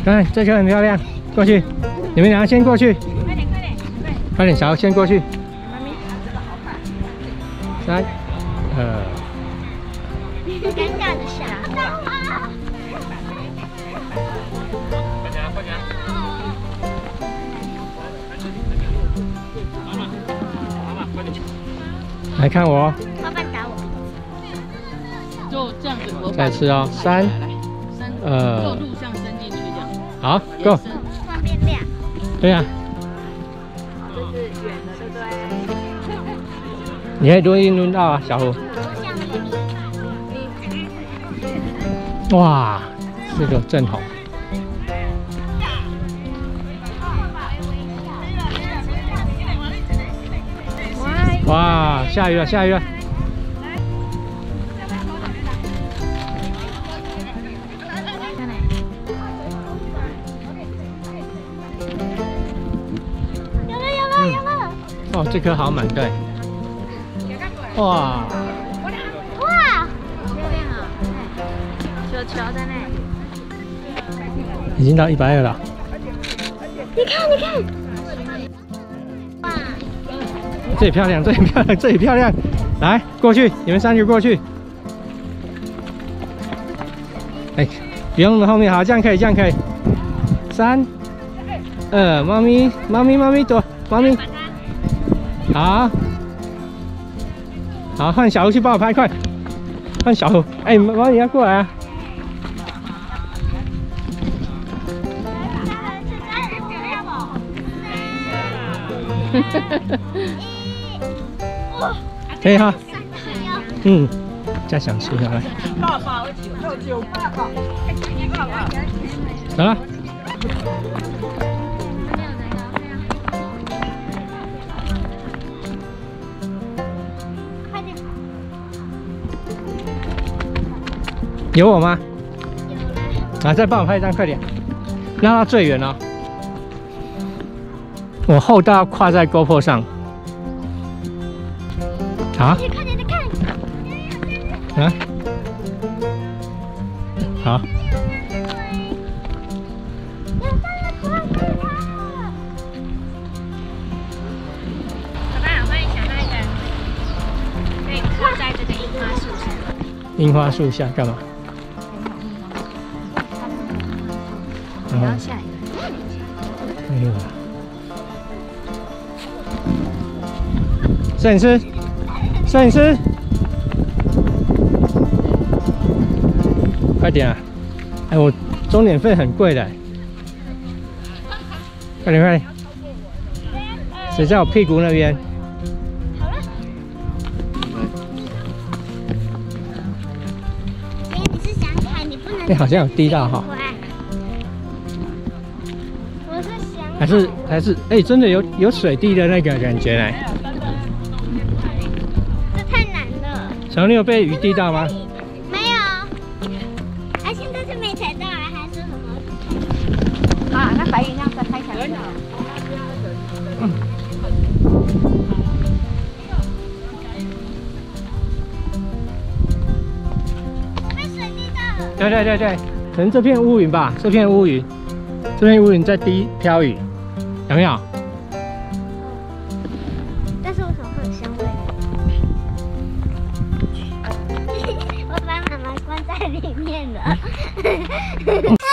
看这个很漂亮，过去，你们两个先过去。快点，快点，小豪先过去。3、2。 尴尬的小豪。 快点！妈妈，快点！ 来看我。 老板打我。 就这样子。 再吃哦，3、2。 就录像伸进去这样。 好 ，Go。 换变亮。 对呀。 这是远的，对不对？ 你可以抡一抡到啊，小虎。哇，这个正红。哇，下雨了，下雨了。 有了！ 哦，这颗好满，对。哇！ 哇！漂亮啊！球在那。 已经到120了。 你看！哇！ 这里漂亮，这里漂亮，这里漂亮。来，过去，你们3个过去。哎，不用了，后面好，这样可以，3、2，妈咪躲，妈咪。好，好，换小虎去帮我拍，快！换小虎，哎，妈你要过来啊！可以哈，再想吃下来。走了。有我吗？啊，再帮我拍一张，快点，让它最远哦。我后道要跨在 GoPro 上。好。啊。好。 可以靠在这个樱花树上。 樱花树下干嘛？ 不要下雨。 没有了。摄影师，快点啊！哎，我钟点费很贵的。快点！谁在我屁股那边？ 好了。你是想看，你不能。 哎，好像有滴到哈。 我是想。 还是，哎，真的有水滴的那个感觉嘞。 这太难了。 小妞有被雨滴到吗？ 没有。现在是没踩到，还是什么？ 啊，那白云让再拍起来。 被水滴到了。 对，可能这片乌云吧，这片乌云在滴飘雨，有没有？ 但是为什么会有香味？我把妈妈关在里面了。